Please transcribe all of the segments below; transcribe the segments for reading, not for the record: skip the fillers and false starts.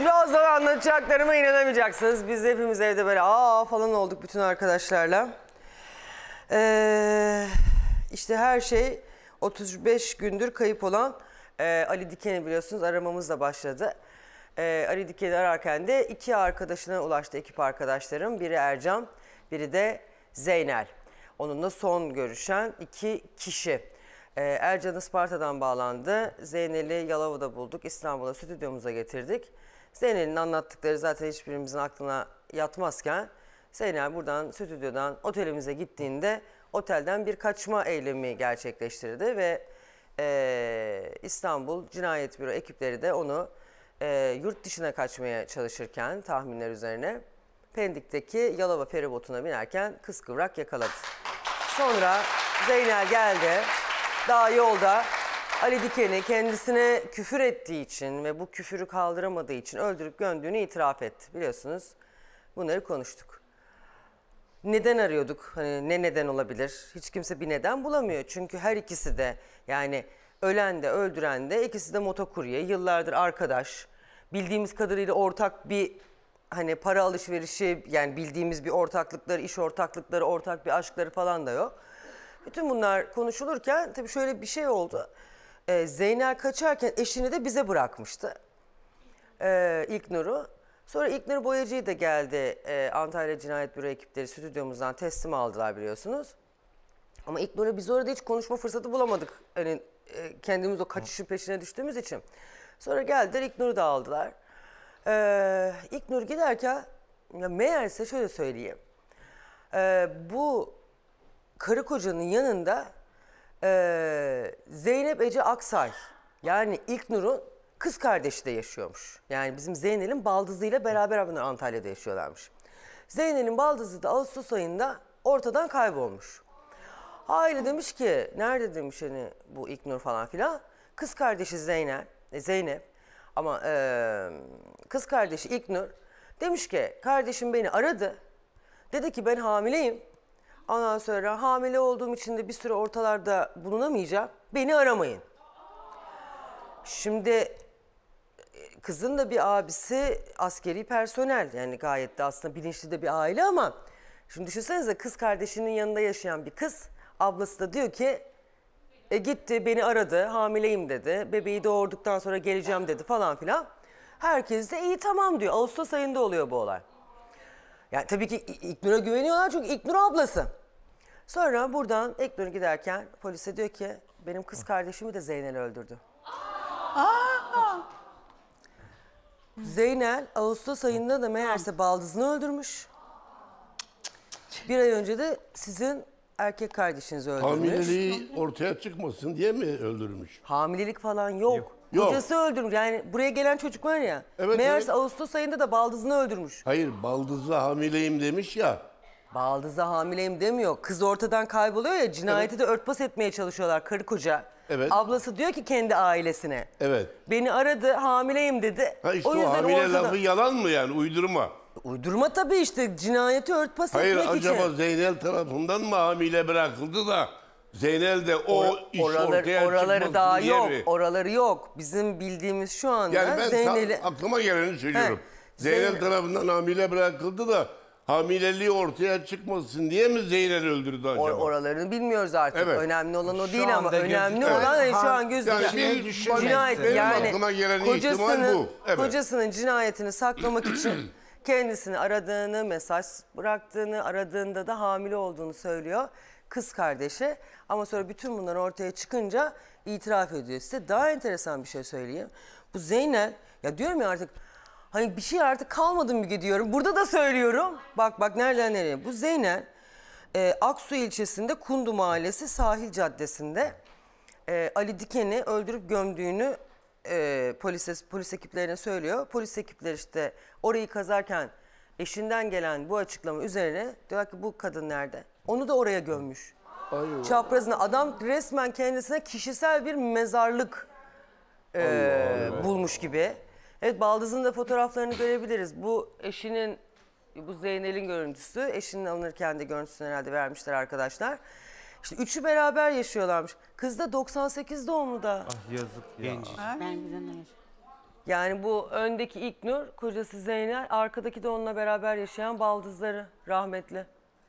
Birazdan anlatacaklarıma inanamayacaksınız. Biz hepimiz evde böyle falan olduk bütün arkadaşlarla. İşte her şey 35 gündür kayıp olan Ali Diken'i biliyorsunuz aramamızla başladı. Ali Diken'i ararken de iki arkadaşına ulaştı ekip arkadaşlarım. Biri Ercan, biri de Zeynel. Onunla son görüşen iki kişi. Ercan Isparta'dan bağlandı. Zeynel'i Yalova'da bulduk. İstanbul'a stüdyomuza getirdik. Zeynel'in anlattıkları zaten hiçbirimizin aklına yatmazken Zeynel buradan stüdyodan otelimize gittiğinde otelden bir kaçma eylemi gerçekleştirdi ve İstanbul Cinayet Büro ekipleri de onu yurt dışına kaçmaya çalışırken tahminler üzerine Pendik'teki Yalova feribotuna binerken kıskıvrak yakaladı. Sonra Zeynel geldi. Daha yolda Ali Diken'i kendisine küfür ettiği için ve bu küfürü kaldıramadığı için öldürüp gömdüğünü itiraf etti. Biliyorsunuz bunları konuştuk. Neden arıyorduk? Hani ne neden olabilir? Hiç kimse bir neden bulamıyor. Çünkü her ikisi de yani ölen de öldüren de ikisi de motokurye. Yıllardır arkadaş. Bildiğimiz kadarıyla ortak bir hani para alışverişi yani bildiğimiz bir ortaklıkları, iş ortaklıkları, ortak bir aşkları falan da yok. Bütün bunlar konuşulurken tabii şöyle bir şey oldu. Zeynel kaçarken eşini de bize bırakmıştı. İlknur'u. Sonra İlknur Boyacı'yı da geldi Antalya Cinayet Büro ekipleri stüdyomuzdan teslim aldılar biliyorsunuz. Ama İlknur'la biz orada hiç konuşma fırsatı bulamadık. Hani kendimiz o kaçışın peşine düştüğümüz için. Sonra geldiler İlknur'u da aldılar. İlknur giderken ya meğerse şöyle söyleyeyim. Bu karı kocanın yanında Zeynep Ece Aksay yani İlknur'un kız kardeşi de yaşıyormuş. Yani bizim Zeynel'in baldızıyla beraber bunlar Antalya'da yaşıyorlarmış. Zeynel'in baldızı da Ağustos ayında ortadan kaybolmuş. Aile demiş ki nerede demiş hani bu İlknur falan filan. Kız kardeşi Zeynep ama kız kardeşi İlknur demiş ki kardeşim beni aradı. Dedi ki ben hamileyim. Ondan sonra hamile olduğum için de bir süre ortalarda bulunamayacağım. Beni aramayın. Şimdi kızın da bir abisi askeri personel. Yani gayet de aslında bilinçli de bir aile ama şimdi düşünsenize kız kardeşinin yanında yaşayan bir kız. Ablası da diyor ki gitti beni aradı hamileyim dedi. Bebeği doğurduktan sonra geleceğim dedi falan filan. Herkes de iyi tamam diyor. Ağustos ayında oluyor bu olay. Yani tabii ki İlknur'a güveniyorlar çünkü İlknur ablası. Sonra buradan İlknur giderken polise diyor ki benim kız kardeşimi de Zeynel öldürdü. Zeynel Ağustos ayında da meğerse baldızını öldürmüş. Bir ay önce de sizin erkek kardeşinizi öldürmüş. Hamileliği ortaya çıkmasın diye mi öldürmüş? Hamilelik falan yok. Kocası öldürmüş. Yani buraya gelen çocuk var ya. Evet, meğerse Ağustos ayında da baldızını öldürmüş. Hayır, baldızla hamileyim demiş ya. Baldızla hamileyim demiyor. Kız ortadan kayboluyor ya, cinayeti de örtbas etmeye çalışıyorlar karı koca. Evet. Ablası diyor ki kendi ailesine. Evet. Beni aradı, hamileyim dedi. Ha işte o hamile lafı yalan mı yani, uydurma? Uydurma tabii işte, cinayeti örtbas etmek için. Hayır, acaba Zeynel tarafından mı hamile bırakıldı da Zeynel de o iş ortaya oraları daha diye yok. mi? Oraları yok. Bizim bildiğimiz şu anda Yani ben Zeynel'i... aklıma geleni söylüyorum. Zeynel tarafından hamile bırakıldı da hamileliği ortaya çıkmasın diye mi Zeynel öldürdü acaba? Oralarını bilmiyoruz artık. Evet. Önemli olan o Şu değil ama anda önemli olan şu an gözüküyor. Yani Cinayet, benim aklıma gelen ihtimal bu. Evet. Kocasının cinayetini saklamak için kendisini aradığını, mesaj bıraktığını, aradığında da hamile olduğunu söylüyor kız kardeşi. Ama sonra bütün bunlar ortaya çıkınca itiraf ediyor. Size daha enteresan bir şey söyleyeyim. Bu Zeynel, ya diyorum ya artık hani bir şey artık kalmadı Müge diyorum. Burada da söylüyorum. Bak nereden nereye. Bu Zeynel Aksu ilçesinde Kundu Mahallesi Sahil Caddesi'nde Ali Diken'i öldürüp gömdüğünü polis ekiplerine söylüyor. Polis ekipleri işte orayı kazarken eşinden gelen bu açıklama üzerine diyor ki bu kadın nerede? Onu da oraya gömmüş. Çaprazına adam resmen kendisine kişisel bir mezarlık bulmuş gibi. Evet, baldızın da fotoğraflarını görebiliriz. Bu eşinin, bu Zeynel'in görüntüsü. Eşinin alınırken de görüntüsünü herhalde vermişler arkadaşlar. İşte üçü beraber yaşıyorlarmış. Kız da 98 doğumlu da. Ah yazık ya. Ben bir Yani bu öndeki İlknur, kocası Zeynel, arkadaki de onunla beraber yaşayan baldızları rahmetli.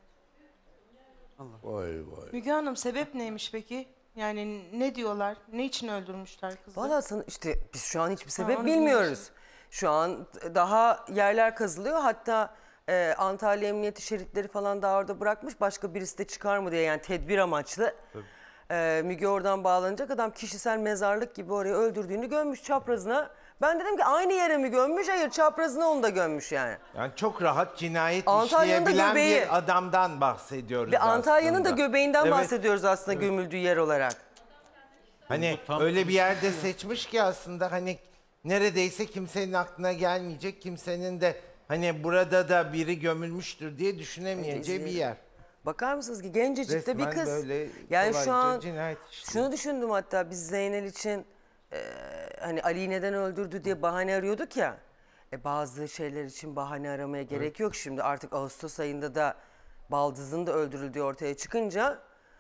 Vay vay. Müge Hanım sebep neymiş peki? Yani ne diyorlar? Ne için öldürmüşler kızı? Valla işte biz şu an hiçbir sebep onu bilmiyoruz. Şu an daha yerler kazılıyor. Hatta Antalya Emniyeti şeritleri falan da orada bırakmış. Başka birisi de çıkar mı diye, yani tedbir amaçlı. Müge oradan bağlanacak, adam kişisel mezarlık gibi oraya öldürdüğünü gömmüş çaprazına. Ben dedim ki aynı yere mi gömmüş? Hayır, çaprazına onu da gömmüş yani. Yani çok rahat cinayet Antalya'nın da işleyebilen göbeği. bir adamdan bahsediyoruz Ve Antalya'nın da aslında. göbeğinden Evet. bahsediyoruz aslında, gömüldüğü yer olarak. Hani öyle bir yerde seçmiş ki aslında hani neredeyse kimsenin aklına gelmeyecek, kimsenin de hani burada da biri gömülmüştür diye düşünemeyeceği bir yer. Bakar mısınız ki gencecik de bir Resmen kız. böyle Yani kolayca şu an cinayet işliyor. şunu düşündüm, hatta biz Zeynel için hani Ali'yi neden öldürdü diye bahane arıyorduk ya. Bazı şeyler için bahane aramaya gerek yok şimdi, artık Ağustos ayında da baldızın da öldürüldüğü ortaya çıkınca.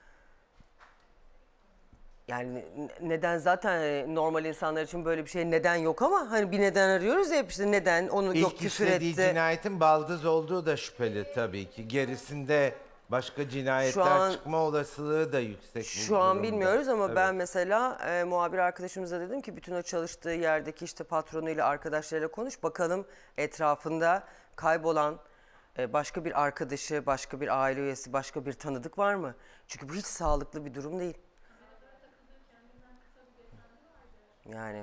Yani neden, zaten normal insanlar için böyle bir şey neden yok, ama hani bir neden arıyoruz ya hep, işte neden onu yok İlk küfür işlediği etti. cinayetin baldız olduğu da şüpheli tabii ki. Gerisinde başka cinayetler an- çıkma olasılığı da yüksek. Şu an bilmiyoruz ama ben mesela muhabir arkadaşımıza dedim ki bütün o çalıştığı yerdeki işte patronuyla, arkadaşlarıyla konuş bakalım, etrafında kaybolan başka bir arkadaşı, başka bir aile üyesi, başka bir tanıdık var mı? Çünkü bu hiç sağlıklı bir durum değil. Yani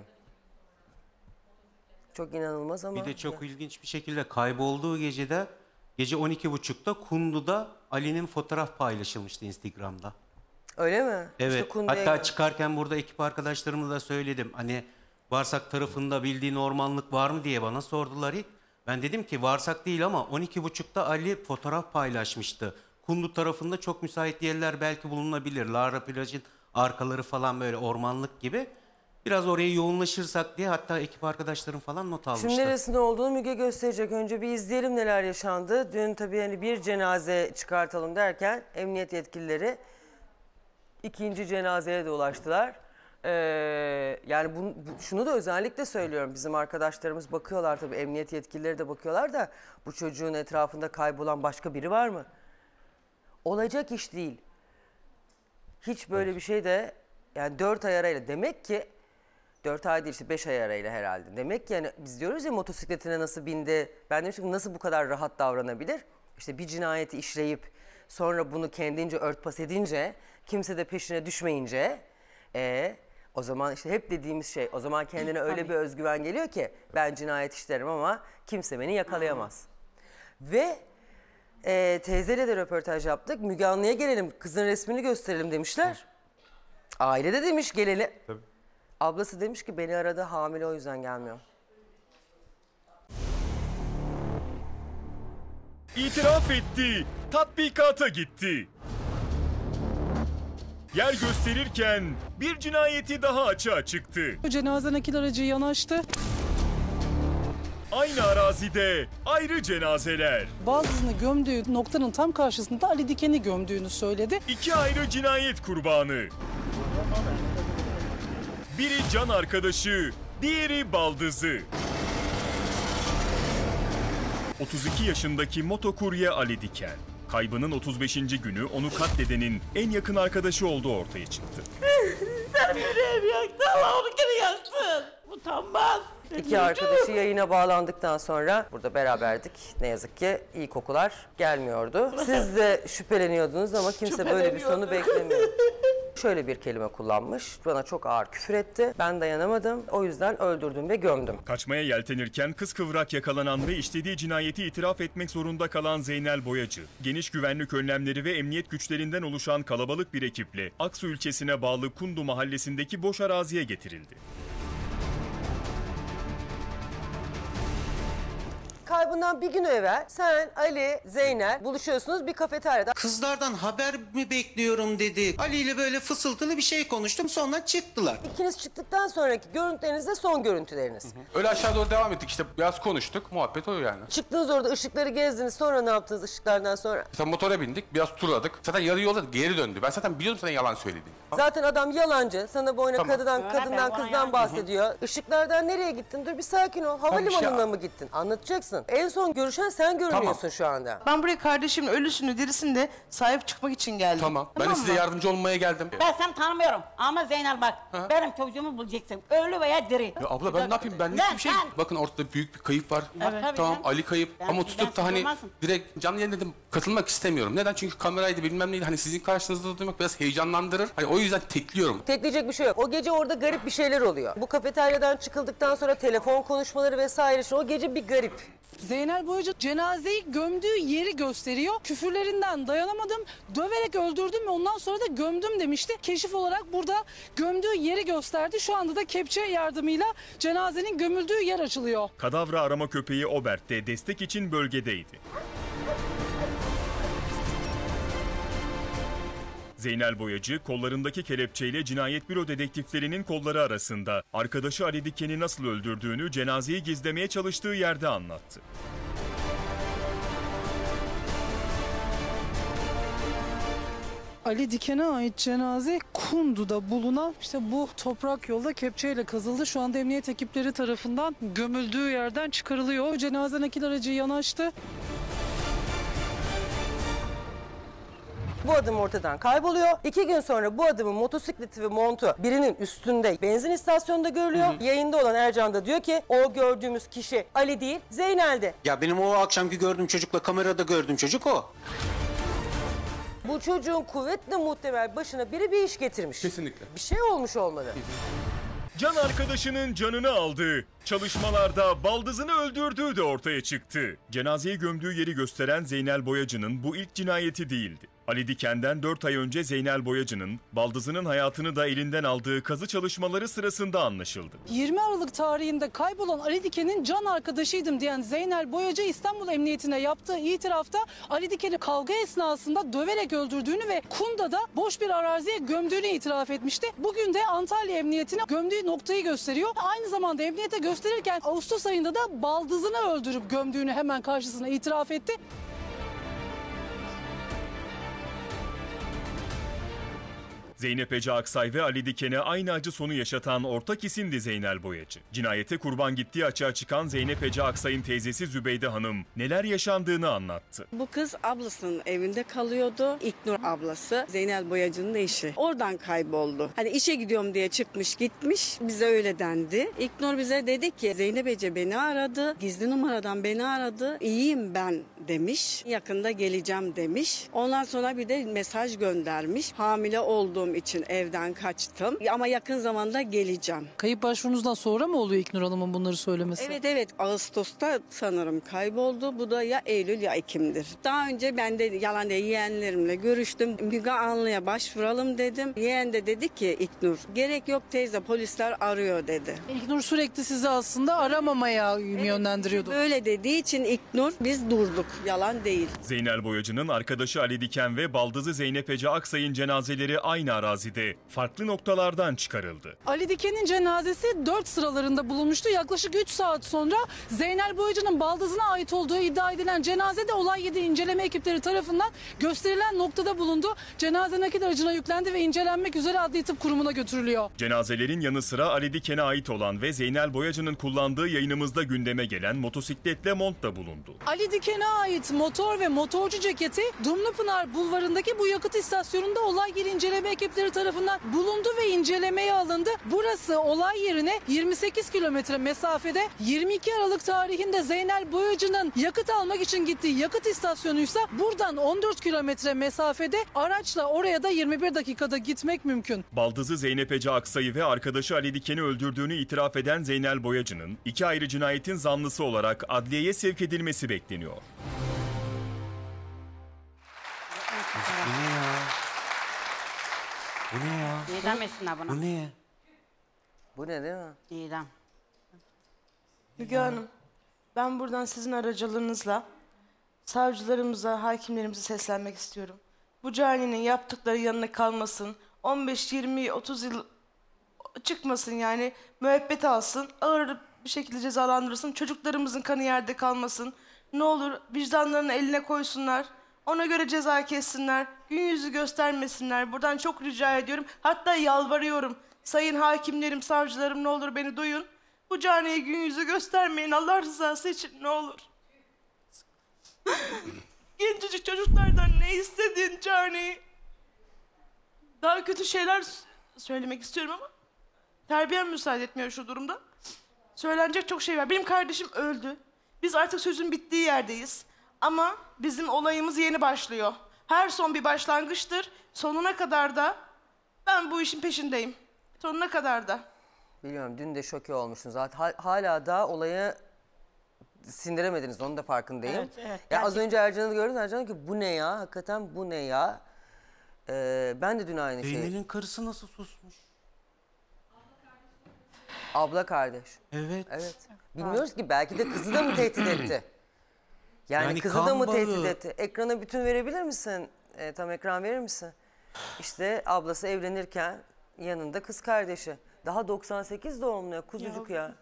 çok inanılmaz ama. Bir de çok ilginç bir şekilde kaybolduğu gecede, gece 12.30'da Kundu'da Ali'nin fotoğraf paylaşılmıştı Instagram'da. Öyle mi? Evet. İşte Kundu'ya Hatta çıkarken burada ekip arkadaşlarımıza söyledim. Hani Varsak tarafında bildiğin ormanlık var mı diye bana sordular ilk. Ben dedim ki Varsak değil ama 12.30'da Ali fotoğraf paylaşmıştı. Kundu tarafında çok müsait yerler belki bulunabilir. Lara plajın arkaları falan böyle ormanlık gibi. Biraz oraya yoğunlaşırsak diye hatta ekip arkadaşlarım falan not almıştı. Şimdi neresinde olduğunu Müge gösterecek. Önce bir izleyelim neler yaşandı. Dün tabii hani bir cenaze çıkartalım derken emniyet yetkilileri ikinci cenazeye de ulaştılar. Yani şunu da özellikle söylüyorum. Bizim arkadaşlarımız bakıyorlar tabii, emniyet yetkilileri de bakıyorlar da bu çocuğun etrafında kaybolan başka biri var mı? Olacak iş değil. Hiç böyle bir şey de, yani 4 ay arayla, demek ki 4 ay değil işte 5 ay arayla herhalde. Demek ki yani biz diyoruz ya motosikletine nasıl bindi. Ben demiştim nasıl bu kadar rahat davranabilir? İşte bir cinayeti işleyip sonra bunu kendince örtbas edince, kimse de peşine düşmeyince o zaman işte hep dediğimiz şey, o zaman kendine öyle bir özgüven geliyor ki ben cinayet işlerim ama kimse beni yakalayamaz. Ve teyzeyle de röportaj yaptık. Müge Anlı'ya gelelim, kızın resmini gösterelim demişler. Aile de demiş gelelim. Tabii. Ablası demiş ki beni aradı, hamile, o yüzden gelmiyor. İtiraf etti, tatbikata gitti. Yer gösterirken bir cinayeti daha açığa çıktı. Cenaze nakil aracı yanaştı. Aynı arazide ayrı cenazeler. Baldızını gömdüğü noktanın tam karşısında Ali Diken'i gömdüğünü söyledi. İki ayrı cinayet kurbanı. Biri can arkadaşı, diğeri baldızı. 32 yaşındaki motokurye Ali Diken. Kaybının 35. günü onu katledenin en yakın arkadaşı olduğu ortaya çıktı. İki arkadaşı yayına bağlandıktan sonra burada beraberdik. Ne yazık ki iyi kokular gelmiyordu. Siz de şüpheleniyordunuz ama kimse böyle bir sonu beklemiyor. Şöyle bir kelime kullanmış. Bana çok ağır küfür etti. Ben dayanamadım. O yüzden öldürdüm ve gömdüm. Kaçmaya yeltenirken kıskıvrak yakalanan ve işlediği cinayeti itiraf etmek zorunda kalan Zeynel Boyacı, geniş güvenlik önlemleri ve emniyet güçlerinden oluşan kalabalık bir ekiple Aksu ilçesine bağlı Kundu mahallesindeki boş araziye getirildi. kaybından bir gün evvel sen, Ali, Zeynel buluşuyorsunuz bir kafeteryada. Kızlardan haber mi bekliyorum dedi. Ali ile böyle fısıltılı bir şey konuştum, sonra çıktılar. İkiniz çıktıktan sonraki görüntüleriniz de son görüntüleriniz. Öyle aşağı doğru devam ettik işte biraz konuştuk. Muhabbet o yani. Çıktınız orada ışıkları gezdiniz, sonra ne yaptınız ışıklardan sonra? Mesela motora bindik biraz turladık. Zaten yarı yolda geri döndü. Ben zaten biliyordum sana yalan söylediğini. Zaten adam yalancı. Sana boyuna Tamam. kadından kızdan bahsediyor. Işıklardan nereye gittin? Dur bir sakin ol. Havalimanına mı gittin? Anlatacaksın. En son görüşen sen görünüyorsun şu anda. Ben buraya kardeşimin ölüsünü dirisini de sahip çıkmak için geldim. Tamam. Ben de size mı? yardımcı olmaya geldim. Ben seni tanımıyorum ama Zeynel bak benim çocuğumu bulacaksın. Ölü veya diri. Ya abla ben ne yapayım? Ben ne bir şey... Bakın ortada büyük bir kayıp var. Tabii Tamam canım. Ali kayıp Ben- ama ben tutup da siz hani olmazsın. direkt canlı yayın dedim katılmak istemiyorum. Neden? Çünkü kameraydı bilmem neydi. Hani sizin karşınızda duymak biraz heyecanlandırır. Hani o yüzden tekliyorum. Tekleyecek bir şey yok. O gece orada garip bir şeyler oluyor. Bu kafeteryadan çıkıldıktan sonra telefon konuşmaları vesaire. O gece bir garip. Zeynel Boyacı cenazeyi gömdüğü yeri gösteriyor. Küfürlerinden dayanamadım, döverek öldürdüm ve ondan sonra da gömdüm demişti. Keşif olarak burada gömdüğü yeri gösterdi. Şu anda da kepçe yardımıyla cenazenin gömüldüğü yer açılıyor. Kadavra arama köpeği Obert de destek için bölgedeydi. Zeynel Boyacı kollarındaki kelepçeyle cinayet büro dedektiflerinin kolları arasında arkadaşı Ali Diken'i nasıl öldürdüğünü cenazeyi gizlemeye çalıştığı yerde anlattı. Ali Diken'e ait cenaze Kundu'da bulunan işte bu toprak yolda kepçeyle kazıldı. Şu anda emniyet ekipleri tarafından gömüldüğü yerden çıkarılıyor. Cenaze nakil aracı yanaştı. Bu adım ortadan kayboluyor. 2 gün sonra bu adamın motosikleti ve montu birinin üstünde benzin istasyonunda görülüyor. Yayında olan Ercan da diyor ki o gördüğümüz kişi Ali değil Zeynel'di. Ya benim o akşamki gördüğüm çocukla kamerada gördüğüm çocuk o. Bu çocuğun kuvvetle muhtemel başına biri bir iş getirmiş. Kesinlikle. Bir şey olmuş olmalı. Can arkadaşının canını aldığı, çalışmalarda baldızını öldürdüğü de ortaya çıktı. Cenazeyi gömdüğü yeri gösteren Zeynel Boyacı'nın bu ilk cinayeti değildi. Ali Diken'den 4 ay önce Zeynel Boyacı'nın baldızının hayatını da elinden aldığı kazı çalışmaları sırasında anlaşıldı. 20 Aralık tarihinde kaybolan Ali Diken'in can arkadaşıydım diyen Zeynel Boyacı İstanbul Emniyetine yaptığı itirafta Ali Diken'i kavga esnasında döverek öldürdüğünü ve Kunda'da boş bir araziye gömdüğünü itiraf etmişti. Bugün de Antalya Emniyetine gömdüğü noktayı gösteriyor. Aynı zamanda emniyete gösterirken Ağustos ayında da baldızını öldürüp gömdüğünü hemen karşısına itiraf etti. Zeynep Ece Aksay ve Ali Diken'e aynı acı sonu yaşatan ortak isimdi Zeynel Boyacı. Cinayete kurban gittiği açığa çıkan Zeynep Ece Aksay'ın teyzesi Zübeyde Hanım neler yaşandığını anlattı. Bu kız ablasının evinde kalıyordu. İlknur ablası Zeynel Boyacı'nın eşi. Oradan kayboldu. Hani işe gidiyorum diye çıkmış gitmiş. Bize öyle dendi. İlknur bize dedi ki Zeynep Ece beni aradı. Gizli numaradan beni aradı. İyiyim ben demiş. Yakında geleceğim demiş. Ondan sonra bir de mesaj göndermiş. Hamile olduğum için evden kaçtım. Ama yakın zamanda geleceğim. Kayıp başvurunuzdan sonra mı oluyor İlknur Hanım'ın bunları söylemesi? Evet. Ağustos'ta sanırım kayboldu. Bu da ya Eylül ya Ekim'dir. Daha önce ben de yalan diye yeğenlerimle görüştüm. Müge Anlı'ya başvuralım dedim. Yeğen de dedi ki İlknur gerek yok teyze polisler arıyor dedi. İlknur sürekli sizi aslında aramamaya yönlendiriyordu. Böyle dediği için İlknur biz durduk. Yalan değil. Zeynel Boyacı'nın arkadaşı Ali Diken ve baldızı Zeynep Ece Aksay'ın cenazeleri aynı arazide farklı noktalardan çıkarıldı. Ali Diken'in cenazesi 4 sıralarında bulunmuştu. Yaklaşık 3 saat sonra Zeynel Boyacı'nın baldızına ait olduğu iddia edilen cenaze de olay yeri inceleme ekipleri tarafından gösterilen noktada bulundu. Cenaze nakil aracına yüklendi ve incelenmek üzere Adli Tıp Kurumu'na götürülüyor. Cenazelerin yanı sıra Ali Diken'e ait olan ve Zeynel Boyacı'nın kullandığı yayınımızda gündeme gelen motosikletle mont da bulundu. Ali Diken'e ait motor ve motorcu ceketi Dumlupınar Bulvarı'ndaki bu yakıt istasyonunda olay yeri inceleme ekipleri tarafından bulundu ve incelemeye alındı. Burası olay yerine 28 kilometre mesafede. 22 Aralık tarihinde Zeynel Boyacı'nın yakıt almak için gittiği yakıt istasyonuysa buradan 14 kilometre mesafede, araçla oraya da 21 dakikada gitmek mümkün. Baldızı Zeynep Ece Aksay'ı ve arkadaşı Ali Diken'i öldürdüğünü itiraf eden Zeynel Boyacı'nın 2 ayrı cinayetin zanlısı olarak adliyeye sevk edilmesi bekleniyor. Bu ne ya? Bu ne ya? İdam etsinler buna. Bu ne? Bu ne değil mi? İdam. Müge Hanım Ben buradan sizin aracılığınızla savcılarımıza, hakimlerimize seslenmek istiyorum. Bu caninin yaptıkları yanına kalmasın. 15, 20, 30 yıl çıkmasın yani. Müebbet alsın. Ağır bir şekilde cezalandırılsın. Çocuklarımızın kanı yerde kalmasın. Ne olur vicdanlarını eline koysunlar. Ona göre ceza kessinler. Gün yüzü göstermesinler. Buradan çok rica ediyorum. Hatta yalvarıyorum. Sayın hakimlerim, savcılarım ne olur beni duyun. Bu caniye gün yüzü göstermeyin Allah rızası için ne olur. Gencecik çocuklardan ne istediğin cani. Daha kötü şeyler söylemek istiyorum ama terbiyem müsaade etmiyor şu durumda. Söylenecek çok şey var. Benim kardeşim öldü. Biz artık sözün bittiği yerdeyiz. Ama bizim olayımız yeni başlıyor. Her son bir başlangıçtır. Sonuna kadar da ben bu işin peşindeyim. Sonuna kadar da. Biliyorum dün de şoke olmuşsunuz. Zaten hala da olayı sindiremediniz. Onun da farkındayım. Evet, evet. Ya az önce Ercan'ı gördüm. Ercan ki bu ne ya? Hakikaten bu ne ya? Ben de dün aynı şeyi. Zeynel'in karısı nasıl susmuş? Abla kardeş. Evet. Evet. Bilmiyoruz ki belki de kızı da mı tehdit etti? Yani kızı da kan mı tehdit bağı. etti? Ekrana bütün verebilir misin? Tam ekran verir misin? İşte ablası evlenirken yanında kız kardeşi. Daha 98 doğumlu ya, kuzucuk ya.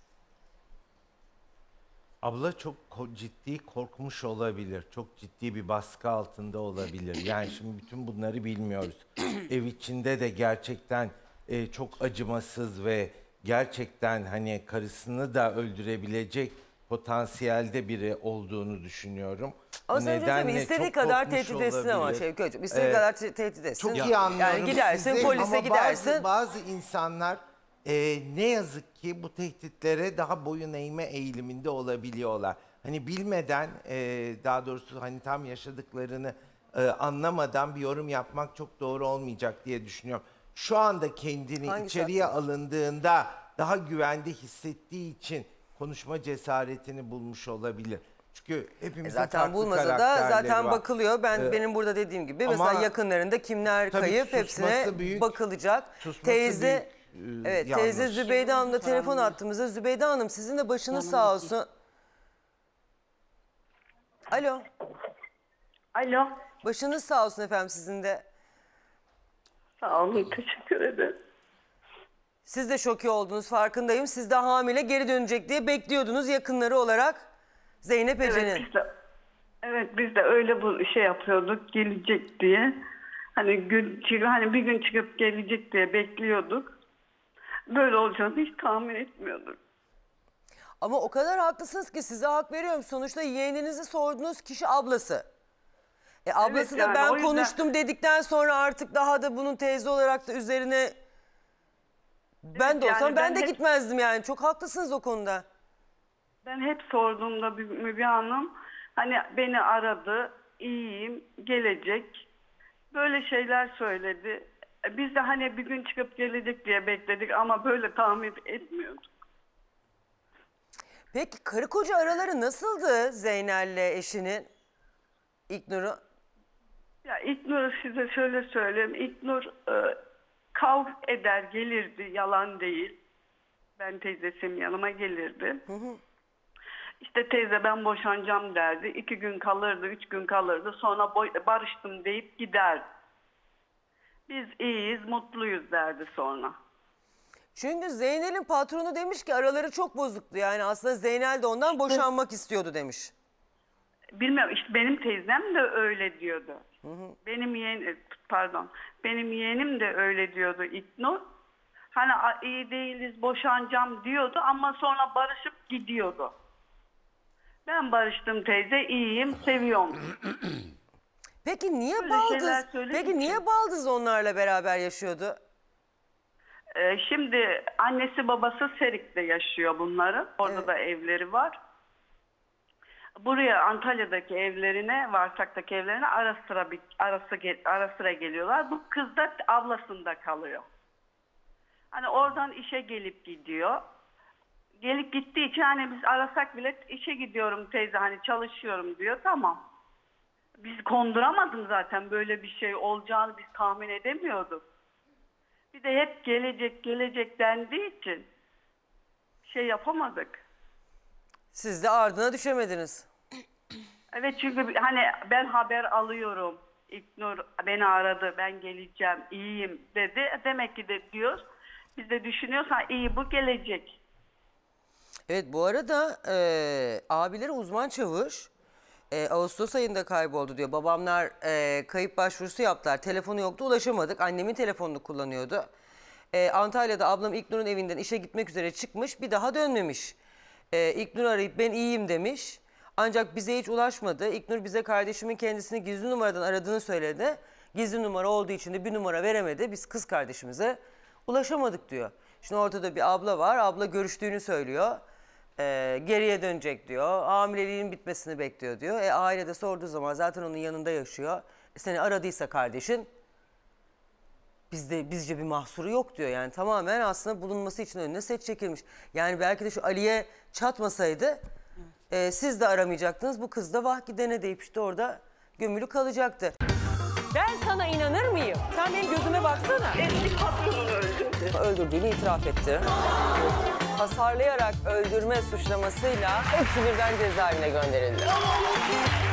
Abla çok ciddi korkmuş olabilir. Çok ciddi bir baskı altında olabilir. Yani şimdi bütün bunları bilmiyoruz. Ev içinde de gerçekten çok acımasız ve gerçekten hani karısını da öldürebilecek potansiyelde biri olduğunu düşünüyorum. Ama Bu sen nedenle istediği çok kadar korkmuş tehdit etsin ama olabilir. Şevki Hocam. İstediği kadar tehdit etsin. Çok iyi anlıyorum Yani gidersin sizi polise ama gidersin. Bazı insanlar ne yazık ki bu tehditlere daha boyun eğme eğiliminde olabiliyorlar. Hani bilmeden daha doğrusu hani tam yaşadıklarını anlamadan bir yorum yapmak çok doğru olmayacak diye düşünüyorum. Şu anda kendini Hangisi içeriye haklısın? alındığında daha güvende hissettiği için konuşma cesaretini bulmuş olabilir. Çünkü hepimizin Zaten farklı bulmasa da karakterleri zaten var. bakılıyor. Benim burada dediğim gibi ama mesela yakınlarında kimler tabii kayıp susması hepsine büyük, bakılacak. susması Teyze büyük, evet yanlış. teyze Zübeyde Hanım'la telefon attığımızda Zübeyde Hanım sizin de başınız sağ olsun. Alo. Alo. Başınız sağ olsun efendim sizin de. Sağ olun, teşekkür ederim. Siz de şoke oldunuz farkındayım. Siz de hamile geri dönecek diye bekliyordunuz yakınları olarak Zeynep Ece'nin. Evet, biz de öyle bu şey yapıyorduk, gelecek diye. Hani bir gün çıkıp gelecek diye bekliyorduk. Böyle olacağını hiç tahmin etmiyorduk. Ama o kadar haklısınız ki size hak veriyorum. Sonuçta yeğeninizi sorduğunuz kişi ablası. Ablası Evet, da yani ben o yüzden- konuştum dedikten sonra artık daha da bunun teyze olarak da üzerine ben de yani olsam ben de hep- gitmezdim yani. Çok haklısınız o konuda. Ben hep sorduğumda Müge Hanım hani beni aradı, iyiyim, gelecek. Böyle şeyler söyledi. Biz de hani bir gün çıkıp gelecek diye bekledik ama böyle tahmin etmiyorduk. Peki karı koca araları nasıldı Zeynel'le eşinin? İlknur'u? Ya İlknur'u size şöyle söyleyeyim. İlknur kavga eder gelirdi, yalan değil. Ben teyzesinin yanıma gelirdi. İşte teyze ben boşanacağım derdi. 2 gün kalırdı, 3 gün kalırdı. Sonra barıştım deyip giderdi. Biz iyiyiz, mutluyuz derdi sonra. Çünkü Zeynel'in patronu demiş ki araları çok bozuktu. Yani aslında Zeynel de ondan boşanmak istiyordu demiş. Bilmiyorum işte benim teyzem de öyle diyordu. Benim yeğenim de öyle diyordu İlknur. Hani iyi değiliz boşanacağım diyordu ama sonra barışıp gidiyordu. Ben barıştım teyze iyiyim seviyorum. Peki niye Böyle şeyler Baldız? söylediği Peki için. niye Baldız onlarla beraber yaşıyordu? Şimdi annesi babası Serik'te yaşıyor bunların. Orada da evleri var. Buraya Antalya'daki evlerine, Varsak'taki evlerine ara sıra geliyorlar. Bu kız da ablasında kalıyor. Hani oradan işe gelip gidiyor. Gelip gittiği için hani biz arasak bile işe gidiyorum teyze hani çalışıyorum diyor. Tamam. Biz konduramadım zaten böyle bir şey olacağını biz tahmin edemiyorduk. Bir de hep gelecek dendiği için şey yapamadık. Siz de ardına düşemediniz. Evet, çünkü hani ben haber alıyorum. İlknur beni aradı, ben geleceğim, iyiyim dedi. Demek ki de diyor, biz de düşünüyoruz, ha iyi bu gelecek. Evet, bu arada abileri uzman çavuş. Ağustos ayında kayboldu diyor. Babamlar kayıp başvurusu yaptılar. Telefonu yoktu, ulaşamadık. Annemin telefonunu kullanıyordu. Antalya'da ablam İlknur'un evinden işe gitmek üzere çıkmış, bir daha dönmemiş. İlknur arayıp ben iyiyim demiş. Ancak bize hiç ulaşmadı. İlknur bize kardeşimin kendisini gizli numaradan aradığını söyledi. Gizli numara olduğu için de bir numara veremedi. Biz kız kardeşimize ulaşamadık diyor. Şimdi ortada bir abla var. Abla görüştüğünü söylüyor. Geriye dönecek diyor. Hamileliğin bitmesini bekliyor diyor. Ailede sorduğu zaman zaten onun yanında yaşıyor. Seni aradıysa kardeşin bizce bir mahsuru yok diyor. Yani tamamen aslında bulunması için önüne set çekilmiş. Yani belki de şu Ali'ye çatmasaydı siz de aramayacaktınız. Bu kız da vah gidene deyip işte orada gömülü kalacaktı. Ben sana inanır mıyım? Sen benim gözüme baksana. Eski patronunu öldürdü. Öldürdüğünü itiraf etti. Hasarlayarak öldürme suçlamasıyla hepsi birden cezaevine gönderildi.